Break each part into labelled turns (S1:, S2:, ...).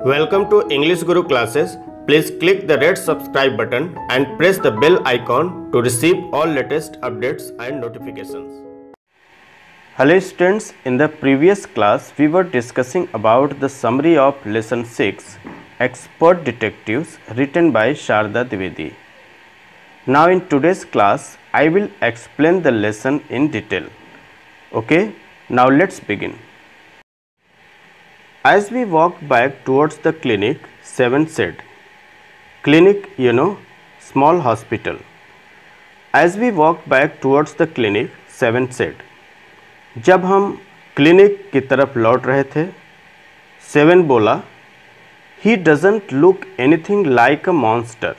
S1: Welcome to English Guru classes. Please click the red subscribe button and press the bell icon to receive all latest updates and notifications. Hello students, in the previous class we were discussing about the summary of lesson 6 Expert Detectives written by Sharada Dwivedi. Now in today's class I will explain the lesson in detail. Okay, now let's begin. As we walked back towards the clinic, 7 said, clinic, small hospital. As we walked back towards the clinic, 7 said, जब हम clinic की तरफ लौट रहे थे, 7 बोला, he doesn't look anything like a monster.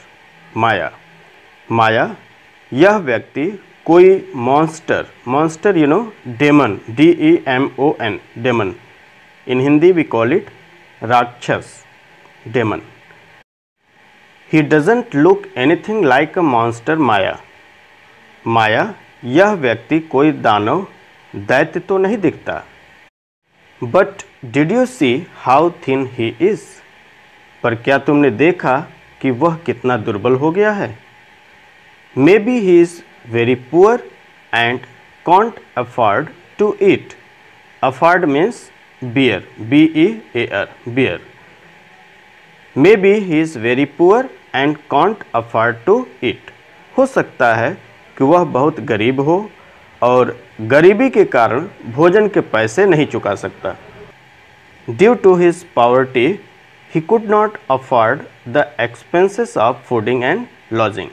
S1: माया, यह व्यक्ति कोई monster, demon, D-E-M-O-N, demon. In Hindi we call it राक्षस, demon. He doesn't look anything like a monster, माया, यह व्यक्ति कोई दानव, दैत्य तो नहीं दिखता. But did you see how thin he is? पर क्या तुमने देखा कि वह कितना दुर्बल हो गया है? Maybe he is very poor and can't afford to eat. Afford means bear, B-E-A-R, bear. Maybe he is very poor and can't afford to eat. हो सकता है कि वह बहुत गरीब हो और गरीबी के कारण भोजन के पैसे नहीं चुका सकता. Due to his poverty, he could not afford the expenses of fooding and lodging.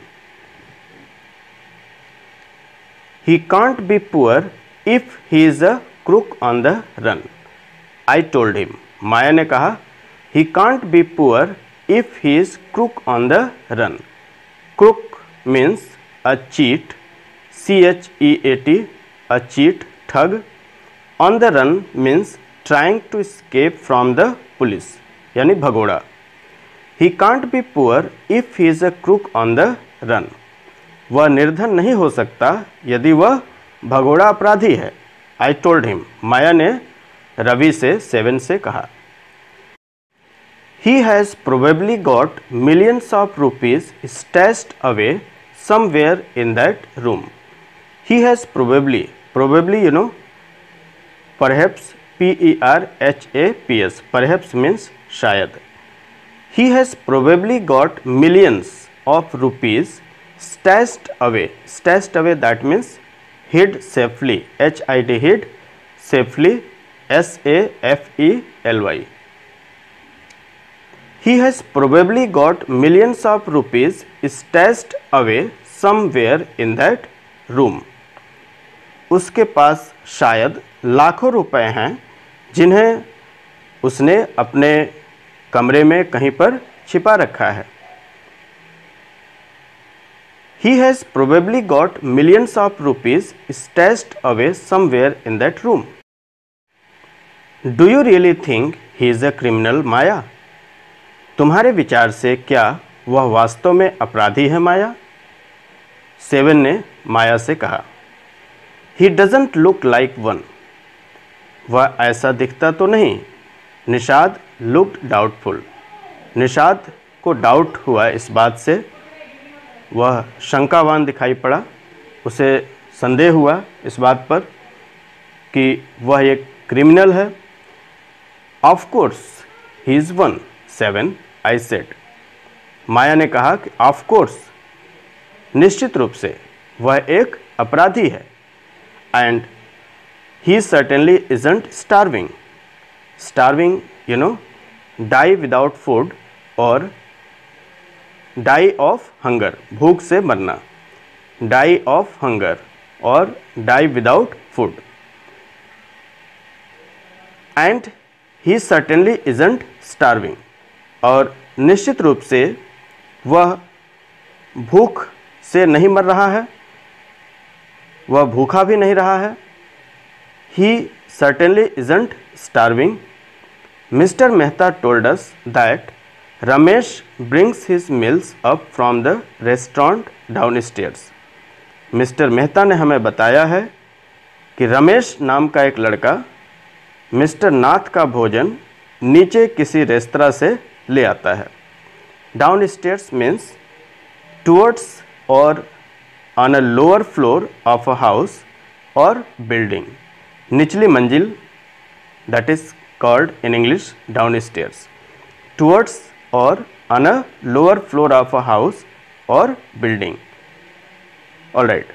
S1: He can't be poor if he is a crook on the run. I told him. माया ने कहा, he can't be poor if he is crook on the run. Crook means a cheat, C-H-E-A-T, a cheat, ठग. On the run means trying to escape from the police, यानी भगोड़ा. He can't be poor if he is a crook on the run. वह निर्धन नहीं हो सकता यदि वह भगोड़ा अपराधी है. I told him. माया ने रवि से 7 से कहा. He has probably got millions of rupees stashed away somewhere in that room. He has probably, perhaps, P-E-R-H-A-P-S, perhaps means शायद. He has probably got millions of rupees stashed away. Stashed away, that means hid safely, H-I-D, hid safely, S-A-F-E-L-Y. He has probably got millions of rupees stashed away somewhere in that room. उसके पास शायद लाखों रुपए हैं जिन्हें उसने अपने कमरे में कहीं पर छिपा रखा है. He has probably got millions of rupees stashed away somewhere in that room. Do you really think he is a criminal, माया? तुम्हारे विचार से क्या वह वास्तव में अपराधी है, माया? 7 ने माया से कहा. He doesn't look like one. वह ऐसा दिखता तो नहीं. Nishad looked doubtful. निषाद को डाउट हुआ इस बात से, वह शंकावान दिखाई पड़ा. उसे संदेह हुआ इस बात पर कि वह एक क्रिमिनल है. Of course, he is one, 7, I said. माया ने कहा कि of course, निश्चित रूप से वह एक अपराधी है. And he certainly isn't starving. Starving, die without food or die of hunger, भूख से मरना. Die of hunger और die without food. And he certainly isn't starving. और निश्चित रूप से वह भूख से नहीं मर रहा है, वह भूखा भी नहीं रहा है. He certainly isn't starving. Mr. Mehta told us that Ramesh brings his meals up from the restaurant downstairs. Mr. Mehta ने हमें बताया है कि रमेश नाम का एक लड़का मिस्टर नाथ का भोजन नीचे किसी रेस्तरां से ले आता है। डाउन स्टेयर्स मीन्स टुवर्ड्स और on a lower floor of a house और बिल्डिंग। निचली मंजिल, that is called in English downstairs. Towards और on a lower floor of a house और building. All right.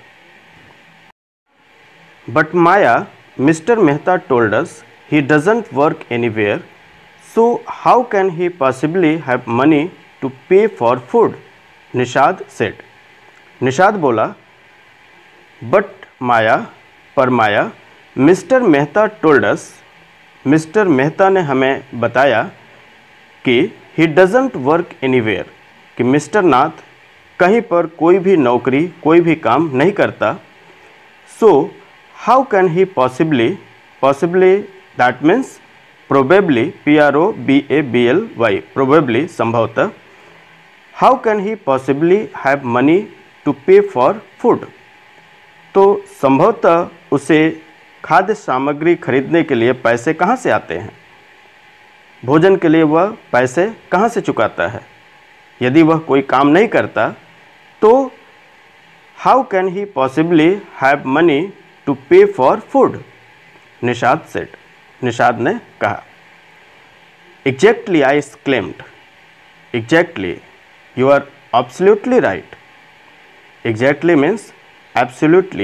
S1: But Maya, Mr. Mehta told us he doesn't work anywhere, so how can he possibly have money to pay for food? Nishad said. Nishad बोला, but माया, पर माया, Mr. Mehta told us, Mr. Mehta ने हमें बताया कि he doesn't work anywhere, कि mister Nath कहीं पर कोई भी नौकरी, कोई भी काम नहीं करता। So how can he possibly that means probably, probably, probably संभवतः, how can he possibly have money to pay for food? तो संभवतः उसे खाद्य सामग्री खरीदने के लिए पैसे कहाँ से आते हैं? भोजन के लिए वह पैसे कहाँ से चुकाता है? यदि वह कोई काम नहीं करता तो how can he possibly have money to pay for food? Nishad said. Nishad ने कहा। Exactly, I exclaimed. Exactly, you are absolutely right. Exactly means absolutely,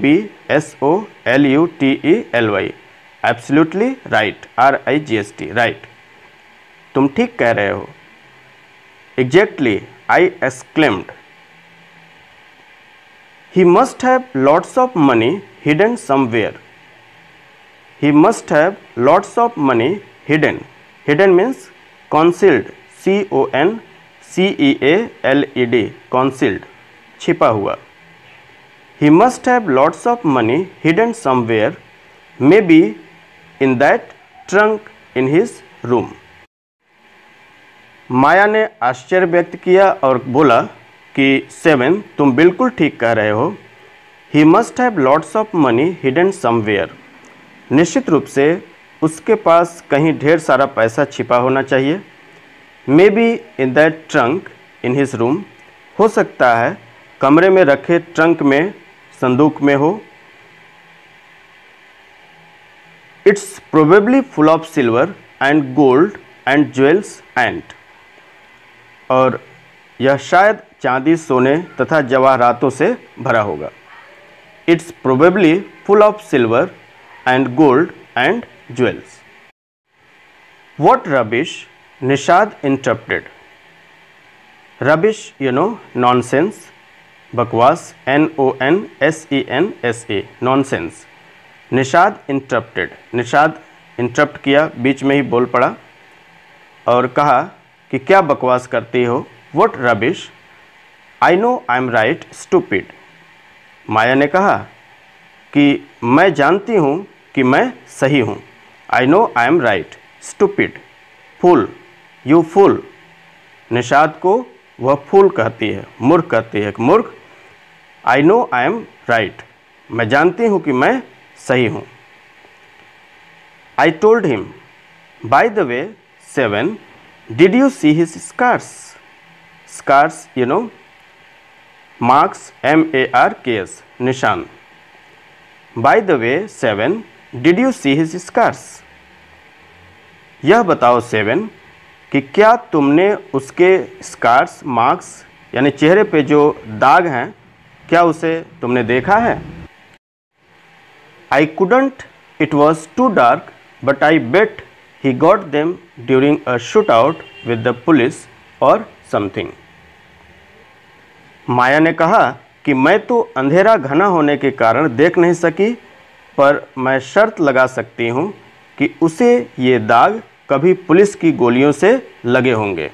S1: absolutely, absolutely right, right, right. तुम ठीक कह रहे हो। Exactly, I exclaimed. He must have lots of money hidden somewhere. He must have lots of money hidden. Hidden means concealed, concealed, concealed, छिपा हुआ। He must have lots of money hidden somewhere, maybe in that trunk in his room. माया ने आश्चर्य व्यक्त किया और बोला कि 7, तुम बिल्कुल ठीक कह रहे हो। He must have lots of money hidden somewhere. निश्चित रूप से उसके पास कहीं ढेर सारा पैसा छिपा होना चाहिए। Maybe in that trunk in his room. हो सकता है कमरे में रखे ट्रंक में, संदूक में हो। It's probably full of silver and gold and jewels and. और यह शायद चांदी, सोने तथा जवाहरातों से भरा होगा। It's probably full of silver and gold and jewels. What rubbish? Nishad interrupted. Rubbish, you know, nonsense, बकवास, nonsense, nonsense. Nishad interrupted, Nishad interrupt किया, बीच में ही बोल पड़ा और कहा कि क्या बकवास करती हो। What rubbish? I know I'm right, stupid. माया ने कहा कि मैं जानती हूँ कि मैं सही हूँ। I know I'm right, stupid. Fool, you fool. Nishad को वह फूल कहती है, मूर्ख कहती है, मूर्ख। I know I'm right. मैं जानती हूँ कि मैं सही हूँ। I told him, by the way, 7, did you see his scars? Scars, you know, marks, marks, निशान। By the way, 7, did you see his scars? यह बताओ 7 कि क्या तुमने उसके स्कार्स, मार्क्स यानी चेहरे पे जो दाग हैं, क्या उसे तुमने देखा है? I couldn't, it was too dark, but I bet he got them during a shootout with the police or something. माया ने कहा कि मैं तो अंधेरा घना होने के कारण देख नहीं सकी, पर मैं शर्त लगा सकती हूँ कि उसे ये दाग कभी पुलिस की गोलियों से लगे होंगे।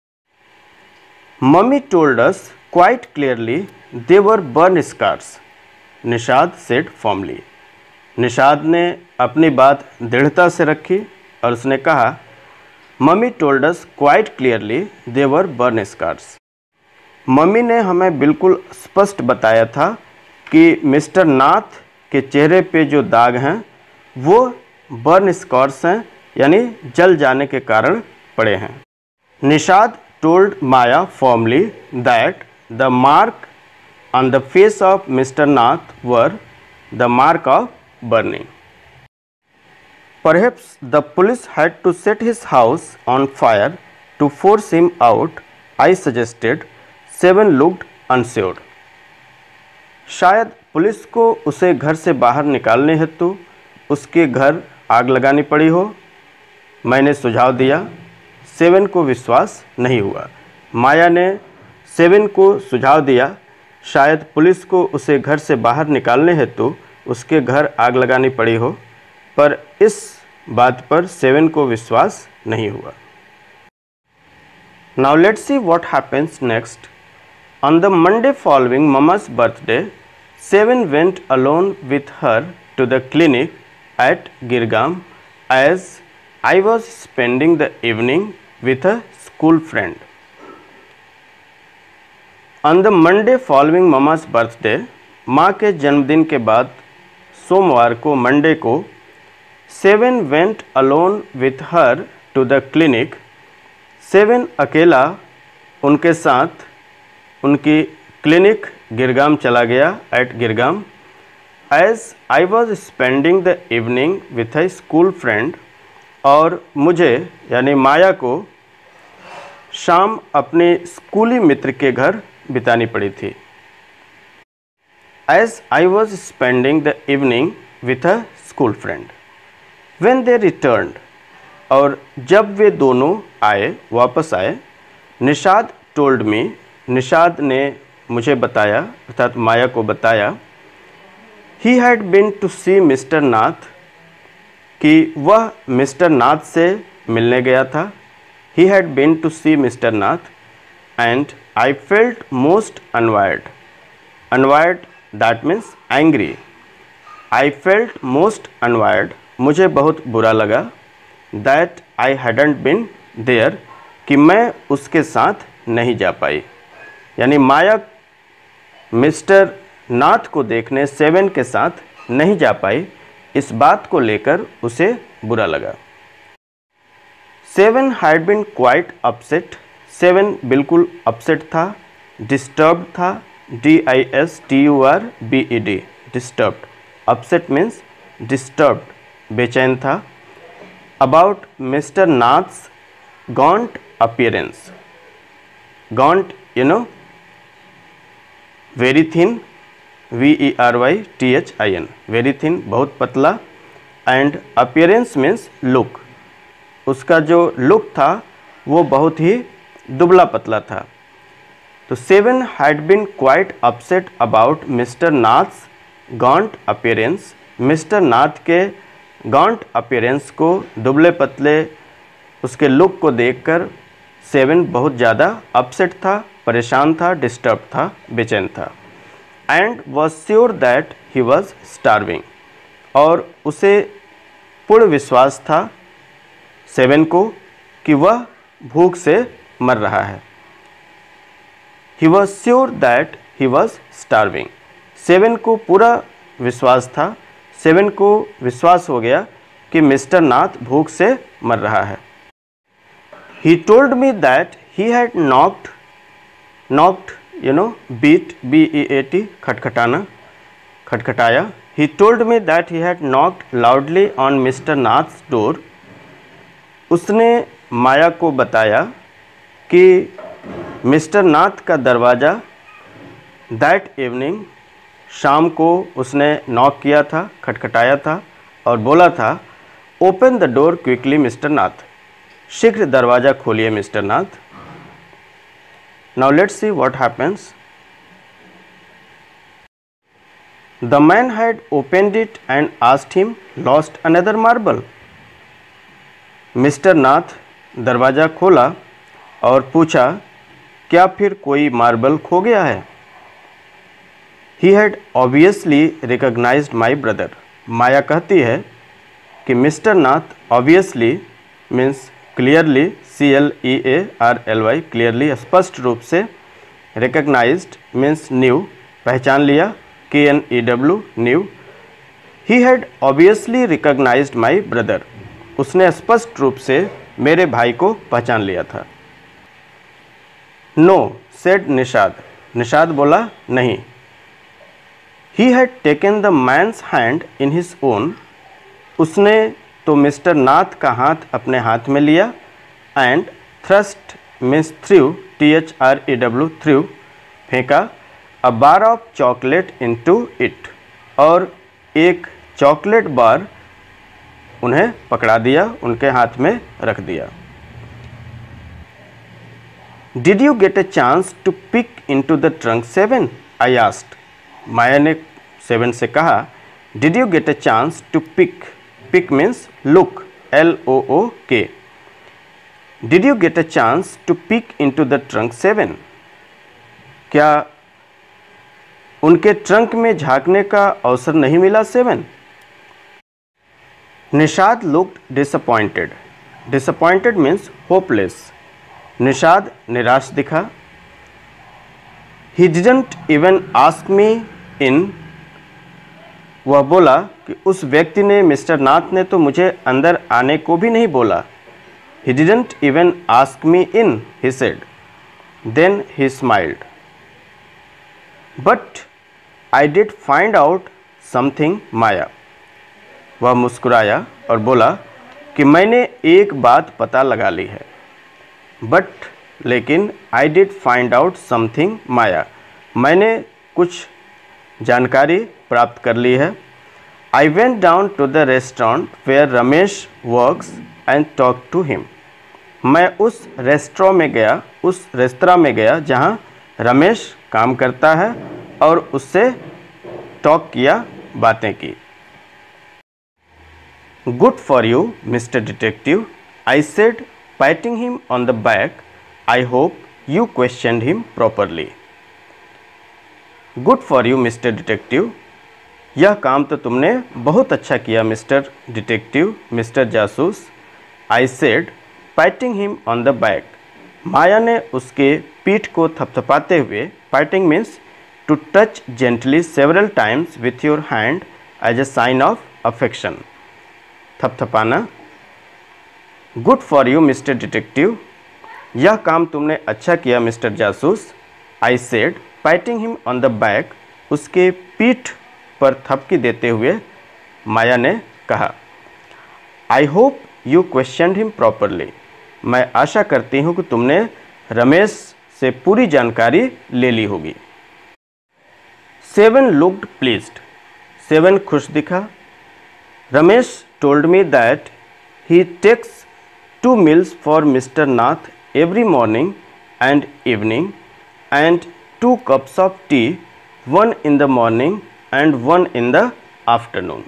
S1: Mummy told us quite clearly they were burn scars, Nishad said formally. Nishad ने अपनी बात दृढ़ता से रखी और उसने कहा, mummy told us quite clearly they were burn scars. Mummy ने हमें बिल्कुल स्पष्ट बताया था कि मिस्टर नाथ के चेहरे पे जो दाग हैं वो बर्न स्कार्स हैं यानी जल जाने के कारण पड़े हैं। Nishad told Maya firmly that the mark on the face of Mr. Nath were the mark of burning. Perhaps the police had to set his house on fire to force him out, I suggested. 7 looked unsure. शायद police को उसे घर से बाहर निकालने हेतु उसके घर आग लगानी पड़ी हो, मैंने सुझाव दिया। 7 को विश्वास नहीं हुआ। माया ने 7 को सुझाव दिया, शायद पुलिस को उसे घर से बाहर निकालने हेतु उसके घर आग लगानी पड़ी हो, पर इस बात पर 7 को विश्वास नहीं हुआ। Now let's see what happens next. On the Monday following Mama's birthday, 7 went alone with her to the clinic at Girgam as I was spending the evening with a school friend. On the Monday following Mama's birthday, माँ के जन्मदिन के बाद सोमवार को Monday को 7 went alone with her to the clinic. 7 अकेला उनके साथ उनकी क्लिनिक गिरगाम चला गया, at Girgaum. As I was spending the evening with a school friend, और मुझे यानी माया को शाम अपने स्कूली मित्र के घर बितानी पड़ी थी। As I was spending the evening with a school friend. When they returned, और जब वे दोनों आए, वापस आए, निषाद told me, निषाद ने मुझे बताया अर्थात माया को बताया, he had been to see Mr. Nath, कि वह मिस्टर नाथ से मिलने गया था। He had been to see Mr. Nath and I felt most annoyed. Annoyed, that means angry. I felt most annoyed. मुझे बहुत बुरा लगा। That I hadn't been there, कि मैं उसके साथ नहीं जा पाई। यानी माया मिस्टर नाथ को देखने 7 के साथ नहीं जा पाई, इस बात को लेकर उसे बुरा लगा। 7 had been quite upset. 7 बिल्कुल अपसेट था, डिस्टर्ब था, DISTURBED, disturbed. Upset means disturbed, बेचैन था। About mister Nath's gaunt appearance. Gaunt you know very thin, VERYTHIN, very thin, बहुत पतला, एंड अपीयरेंस मीन्स लुक, उसका जो लुक था वो बहुत ही दुबला पतला था। तो 7 had been quite upset about mister Nath's gaunt appearance. Mister Nath के गॉन्ट अपीयरेंस को, दुबले पतले उसके लुक को देखकर 7 बहुत ज़्यादा अपसेट था, परेशान था, डिस्टर्ब था, बेचैन था। And was sure that he was starving, और उसे पूर्ण विश्वास था 7 को कि वह भूख से मर रहा है। He was sure that he was starving. 7 को पूरा विश्वास था, 7 को विश्वास हो गया कि मिस्टर नाथ भूख से मर रहा है। He told me that he had knocked you know beat, BEAT, खटखटाना, खटखटाया। He told me that he had knocked loudly on mister Nath's door. उसने माया को बताया कि मिस्टर नाथ का दरवाज़ा दैट इवनिंग, शाम को उसने नॉक किया था, खटखटाया था और बोला था, open the door quickly mister Nath, शीघ्र दरवाज़ा खोलिए mister Nath. Now let's see what happens. The man had opened it and asked him, lost another marble. Mister Nath दरवाज़ा खोला और पूछा, क्या फिर कोई मार्बल खो गया है? He had obviously recognized my brother. माया कहती है कि mister Nath obviously means clearly, CLEARLY, clearly, स्पष्ट रूप से, recognized means knew, पहचान लिया, KNEW, knew. He had obviously recognized my brother. उसने स्पष्ट रूप से मेरे भाई को पहचान लिया था। नो सेड निषाद, निषाद बोला नहीं। He had taken the man's hand in his own, उसने तो मिस्टर नाथ का हाथ अपने हाथ में लिया। And thrust means through, THREW through, फेंका। A bar of chocolate into it, और एक चॉकलेट बार उन्हें पकड़ा दिया, उनके हाथ में रख दिया। Did you get a chance to peek into the trunk 7? I asked, Maya ने 7 से कहा। Did you get a chance to peek, peek means look, LOOK। Did you get a chance to peek into the trunk 7? क्या उनके trunk में झांकने का अवसर नहीं मिला 7? Nishad looked disappointed, disappointed means hopeless, Nishad निराश दिखा। He didn't even ask me in, वह बोला कि उस व्यक्ति ने, मिस्टर नाथ ने तो मुझे अंदर आने को भी नहीं बोला। He didn't even ask me in, he said. Then he smiled. But I did find out something, Maya. वह मुस्कुराया और बोला कि मैंने एक बात पता लगा ली है। But लेकिन I did find out something, Maya. मैंने कुछ जानकारी प्राप्त कर ली है। I went down to the restaurant where Ramesh works and talked to him. मैं उस रेस्टोरेंट में गया, उस रेस्तरां में गया जहां रमेश काम करता है, और उससे टॉक किया, बातें की। Good for you mister detective, I said patting him on the back. I hope you questioned him properly. Good for you mister detective, यह काम तो तुमने बहुत अच्छा किया मिस्टर डिटेक्टिव, मिस्टर जासूस। I said patting him on the back, Maya ने उसके पीठ को थपथपाते हुए, patting means to touch gently several times with your hand as a sign of affection, थपथपाना। Good for you mister detective, यह काम तुमने अच्छा किया मिस्टर जासूस। I said patting him on the back, उसके पीठ पर थपकी देते हुए माया ने कहा। I hope you questioned him properly, मैं आशा करती हूँ कि तुमने रमेश से पूरी जानकारी ले ली होगी। 7 लुक्ड प्लीज्ड, 7 खुश दिखा। Ramesh told me that he takes 2 meals for mister Nath every morning and evening and 2 cups of tea, 1 in the morning and 1 in the afternoon।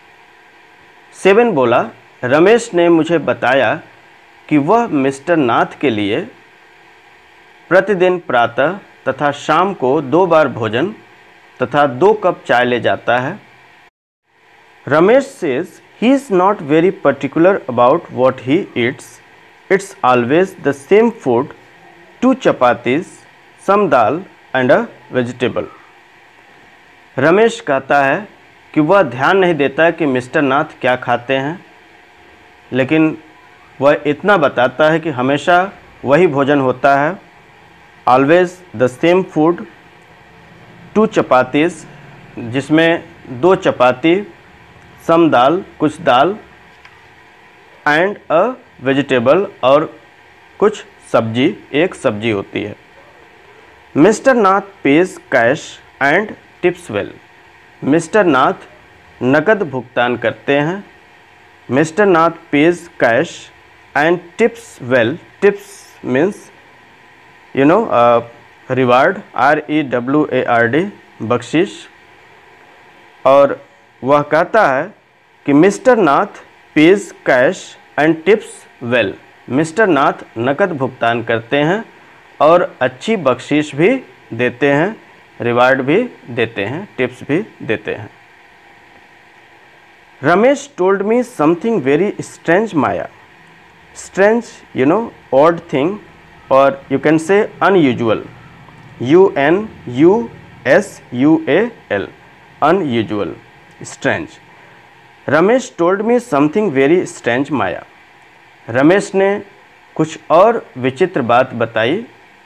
S1: 7 बोला, रमेश ने मुझे बताया कि वह मिस्टर नाथ के लिए प्रतिदिन प्रातः तथा शाम को 2 बार भोजन तथा 2 कप चाय ले जाता है। Ramesh says he is not very particular about what he eats, it's always the same food, 2 chapatis, some dal and a vegetable. Ramesh कहता है कि वह ध्यान नहीं देता कि मिस्टर नाथ क्या खाते हैं, लेकिन वह इतना बताता है कि हमेशा वही भोजन होता है, always the same food, 2 chapatis, जिसमें 2 चपाती, सम दाल, कुछ दाल, एंड अ वेजिटेबल, और कुछ सब्जी, एक सब्जी होती है। Mister Nath pays cash and tips well, mister Nath नकद भुगतान करते हैं। Mister Nath pays cash and tips well, tips means you know reward, REWARD, बख्शिश। और वह कहता है कि mister Nath pays cash and tips well, mister Nath नकद भुगतान करते हैं और अच्छी बख्शीश भी देते हैं, रिवार्ड भी देते हैं, टिप्स भी देते हैं। Ramesh told me something very strange Maya, strange you know odd thing, और you can say unusual, UNUSUAL, unusual, strange. Ramesh told me something very strange Maya. Ramesh ने कुछ और विचित्र बात बताई,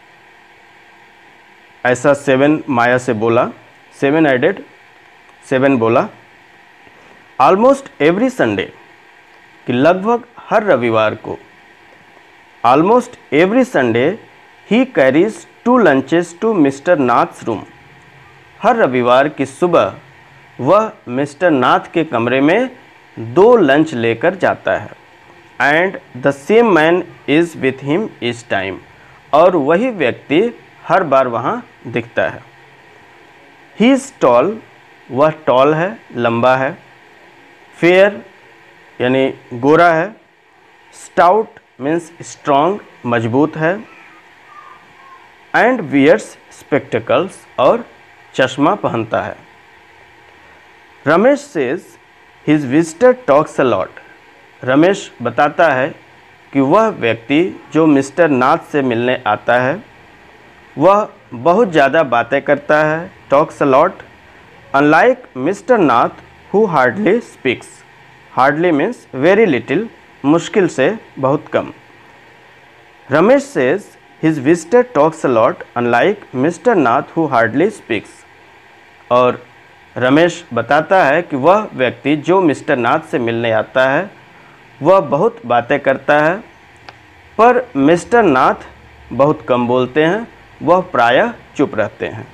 S1: ऐसा 7 माया से बोला। 7 एडेड, 7 बोला। ऑलमोस्ट एवरी संडे, कि लगभग हर रविवार को। Almost every Sunday he carries 2 lunches to mister Nath's room. हर रविवार की सुबह वह मिस्टर नाथ के कमरे में 2 लंच लेकर जाता है। And the same man is with him each time, और वही व्यक्ति हर बार वहाँ दिखता है। ही इज़ टॉल, वह टॉल है, लंबा है। फेयर यानी गोरा है। स्टाउट मीन्स स्ट्रॉन्ग, मजबूत है। एंड वियर्स स्पेक्टिकल्स, और चश्मा पहनता है। Ramesh says his visitor talks a lot. Ramesh बताता है कि वह व्यक्ति जो मिस्टर नाथ से मिलने आता है वह बहुत ज़्यादा बातें करता है, talks a lot, unlike mister Nath who hardly speaks. Hardly means very little, मुश्किल से, बहुत कम। Ramesh says his visitor talks a lot unlike mister Nath who hardly speaks. और रमेश बताता है कि वह व्यक्ति जो मिस्टर नाथ से मिलने आता है वह बहुत बातें करता है, पर मिस्टर नाथ बहुत कम बोलते हैं, वह प्रायः चुप रहते हैं।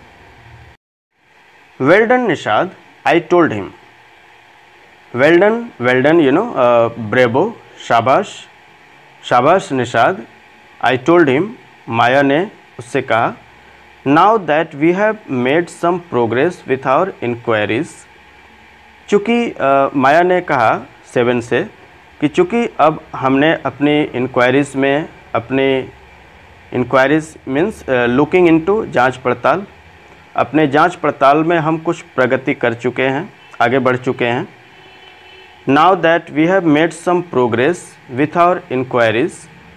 S1: Well done Nishad, I told him. Well done you know, bravo, शाबाश, शाबाश Nishad. I told him, Maya ने उससे कहा। Now that we have made some progress with our inquiries. चूँकि माया ने कहा 7 से कि चूँकि अब हमने अपनी इंक्वायरीज़ में, अपने इंक्वायरीज मीन्स लुकिंग इनटू, जांच पड़ताल, अपने जांच पड़ताल में हम कुछ प्रगति कर चुके हैं, आगे बढ़ चुके हैं। Now that we have made some progress with our inquiries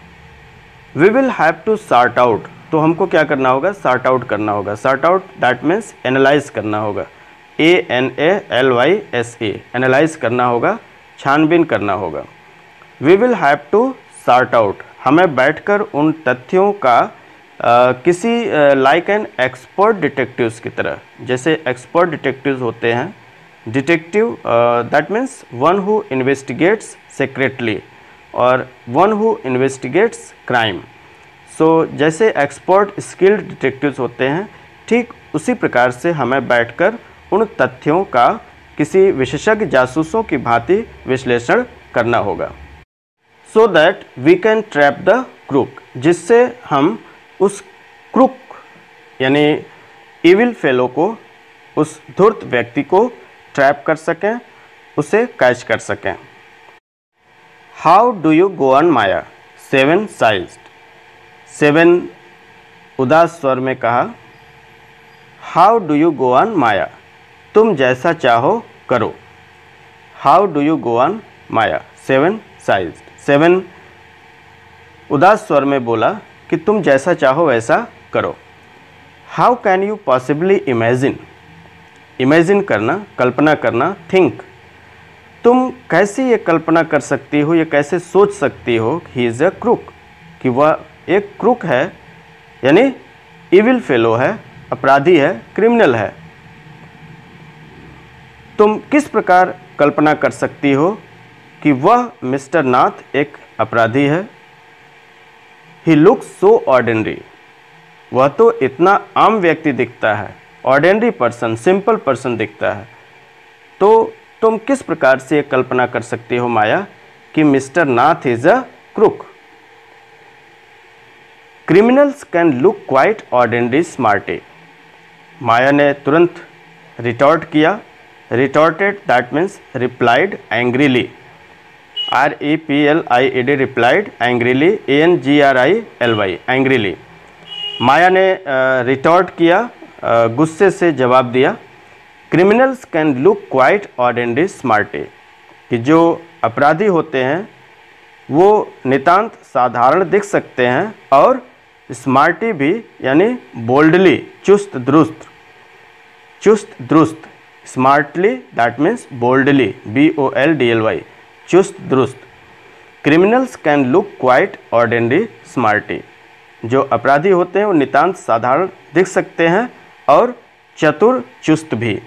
S1: we will have to sort out. तो हमको क्या करना होगा? सॉर्ट आउट करना होगा। Sort out that means analyse करना होगा, ANALYSE, एनालाइज करना होगा, छानबीन करना होगा। We will have to sort out, हमें बैठकर उन तथ्यों का किसी लाइक एन एक्सपर्ट डिटेक्टिव्स की तरह, जैसे एक्सपर्ट डिटेक्टिव्स होते हैं, detective that means one who investigates secretly और one who investigates crime. So जैसे एक्सपर्ट स्किल्ड डिटेक्टिव्स होते हैं, ठीक उसी प्रकार से हमें बैठकर उन तथ्यों का किसी विशेषज्ञ जासूसों की भांति विश्लेषण करना होगा। So that we can trap the crook, जिससे हम उस क्रूक यानी इविल फेलो को, उस धूर्त व्यक्ति को ट्रैप कर सकें, उसे कैच कर सकें। How do you go on Maya? 7 sighed. 7 उदास स्वर में कहा, how do you go on Maya? तुम जैसा चाहो करो। How do you go on Maya? 7 sighed. 7 उदास स्वर में बोला कि तुम जैसा चाहो वैसा करो। How can you possibly imagine? Imagine करना, कल्पना करना, थिंक। तुम कैसे ये कल्पना कर सकती हो, ये कैसे सोच सकती हो ही इज़ अ क्रूक, कि वह एक क्रूक है, यानी इविल फेलो है, अपराधी है, क्रिमिनल है। तुम किस प्रकार कल्पना कर सकती हो कि वह मिस्टर नाथ एक अपराधी है? ही लुक्स सो ऑर्डिनरी, वह तो इतना आम व्यक्ति दिखता है, ऑर्डिनरी पर्सन, सिंपल पर्सन दिखता है। तो तुम किस प्रकार से कल्पना कर सकती हो माया कि mister Nath is a crook? Criminals can look quite ordinary smarty. Maya ने तुरंत रिटॉर्ट किया। Retorted that means replied angrily, REPLIED, replied angrily, ANGRILY, angrily. Maya ने रिटॉर्ट किया, गुस्से से जवाब दिया। Criminals can look quite ordinary smarty, कि जो अपराधी होते हैं वो नितांत साधारण दिख सकते हैं और स्मार्टी भी, यानी बोल्डली, चुस्त दुरुस्त, smartly that means boldly, BOLDLY, चुस्त दुरुस्त। Criminals can look quite ordinary smarty, जो अपराधी होते हैं वो नितांत साधारण दिख सकते हैं और चतुर चुस्त भी।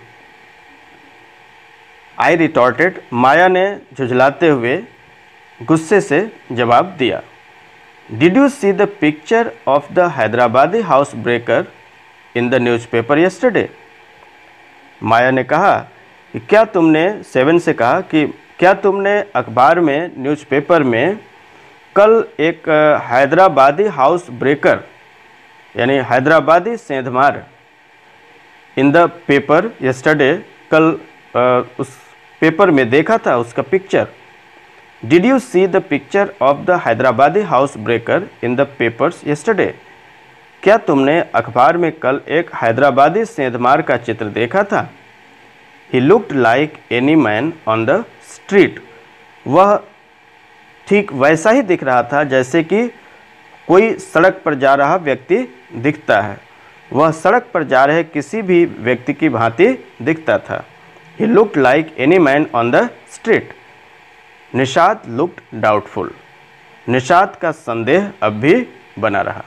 S1: आई रिटॉर्टेड, माया ने झुझलाते हुए गुस्से से जवाब दिया। Did you see the picture of the Hyderabadi house breaker in the newspaper yesterday? Maya ने कहा कि क्या तुमने, 7 से कहा कि क्या तुमने अखबार में, न्यूज़पेपर में कल एक हैदराबादी हाउस ब्रेकर यानी हैदराबादी सेंधमार, इन द पेपर यस्टरडे, कल उस पेपर में देखा था उसका picture. Did you see the picture of the Hyderabadi house breaker in the papers yesterday? क्या तुमने अखबार में कल एक हैदराबादी सेंधमार का चित्र देखा था? He looked like any man on the street, वह ठीक वैसा ही दिख रहा था जैसे कि कोई सड़क पर जा रहा व्यक्ति दिखता है, वह सड़क पर जा रहे किसी भी व्यक्ति की भांति दिखता था। He looked like any man on the street. Nishad looked doubtful, Nishad का संदेह अब भी बना रहा।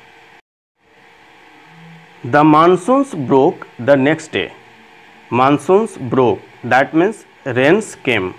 S1: The monsoons broke the next day, monsoons broke that means rains came,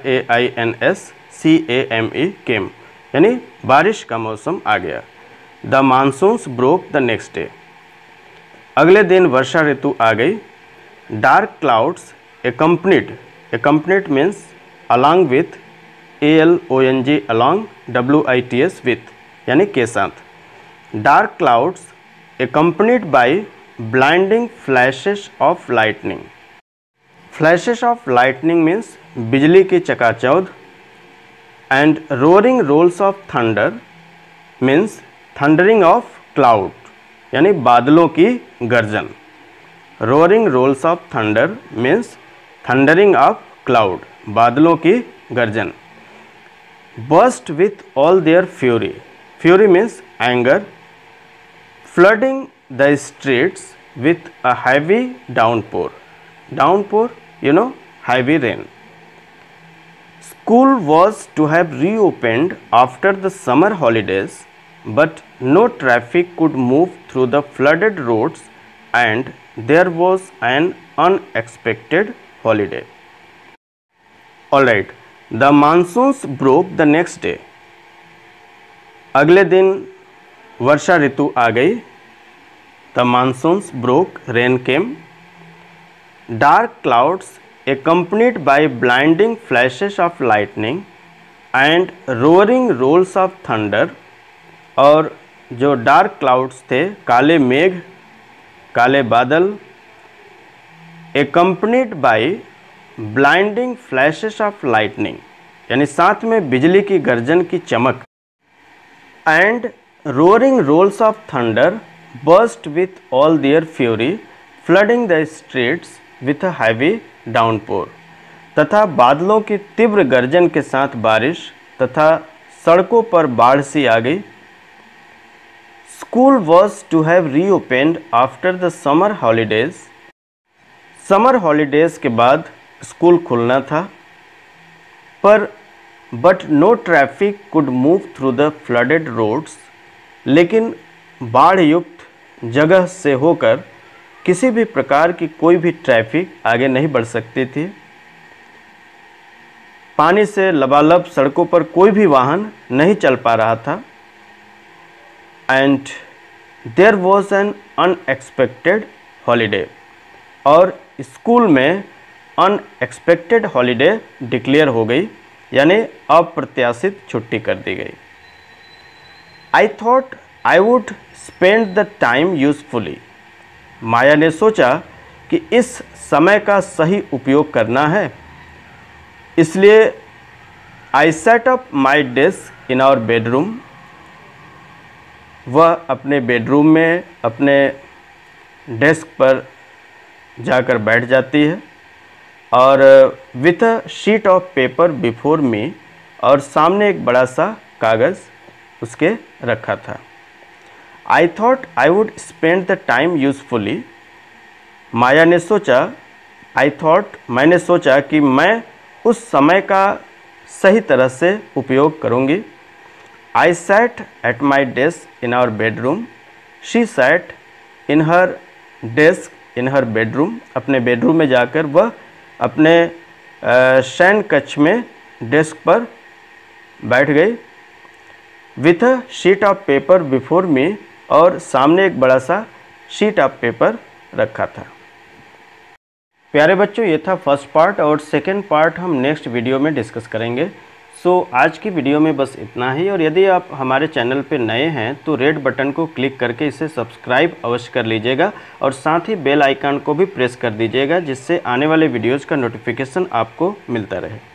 S1: RAINSCAME came, यानी बारिश का मौसम आ गया। The monsoons broke the next day, अगले दिन वर्षा ऋतु आ गई। Dark clouds accompanied means along with, ALONG along, WITS with, यानी के साथ। Dark clouds accompanied by blinding flashes of lightning, flashes of lightning means बिजली की चकाचौंध। and roaring rolls of thunder means thundering of cloud, यानी बादलों की गर्जन। roaring rolls of thunder means thundering of cloud, बादलों की गर्जन। burst with all their fury, fury means anger, flooding the streets with a heavy downpour, downpour you know, heavy rain. School was to have reopened after the summer holidays, but no traffic could move through the flooded roads and there was an unexpected holiday. Alright, the monsoons broke the next day. अगले दिन वर्षा ऋतु आ गई। The monsoons broke, rain came. Dark clouds accompanied by blinding flashes of lightning and roaring rolls of thunder, और जो dark clouds थे, काले मेघ, काले बादल, accompanied by blinding flashes of lightning, यानी साथ में बिजली की गर्जन की चमक, and roaring rolls of thunder burst with all their fury, flooding the streets with a heavy downpour, तथा बादलों की तीव्र गर्जन के साथ बारिश तथा सड़कों पर बाढ़ सी आ गई। School was to have reopened after the summer holidays, summer holidays के बाद स्कूल खुलना था, पर but no traffic could move through the flooded roads, लेकिन बाढ़ युक्त जगह से होकर किसी भी प्रकार की कोई भी ट्रैफिक आगे नहीं बढ़ सकती थी। पानी से लबालब सड़कों पर कोई भी वाहन नहीं चल पा रहा था। And there was an unexpected holiday, और स्कूल में अनएक्सपेक्टेड हॉलीडे डिक्लेयर हो गई, यानी अप्रत्याशित छुट्टी कर दी गई। I thought I would spend the time usefully, Maya ने सोचा कि इस समय का सही उपयोग करना है, इसलिए I set up my desk in our bedroom, वह अपने बेडरूम में अपने डेस्क पर जाकर बैठ जाती है, और with a sheet of paper before me, और सामने एक बड़ा सा कागज़ उसके रखा था। I thought I would spend the time usefully, Maya ने सोचा आई थॉट, मैंने सोचा कि मैं उस समय का सही तरह से उपयोग करूँगी। I sat at my desk in our bedroom, she sat in her desk in her bedroom, अपने बेडरूम में जाकर वह अपने शयन कक्ष में डेस्क पर बैठ गई। With a sheet of paper before me, और सामने एक बड़ा सा शीट ऑफ पेपर रखा था। प्यारे बच्चों, ये था फर्स्ट पार्ट और सेकंड पार्ट हम नेक्स्ट वीडियो में डिस्कस करेंगे। सो आज की वीडियो में बस इतना ही, और यदि आप हमारे चैनल पर नए हैं तो रेड बटन को क्लिक करके इसे सब्सक्राइब अवश्य कर लीजिएगा और साथ ही बेल आइकन को भी प्रेस कर दीजिएगा, जिससे आने वाले वीडियोज़ का नोटिफिकेशन आपको मिलता रहे।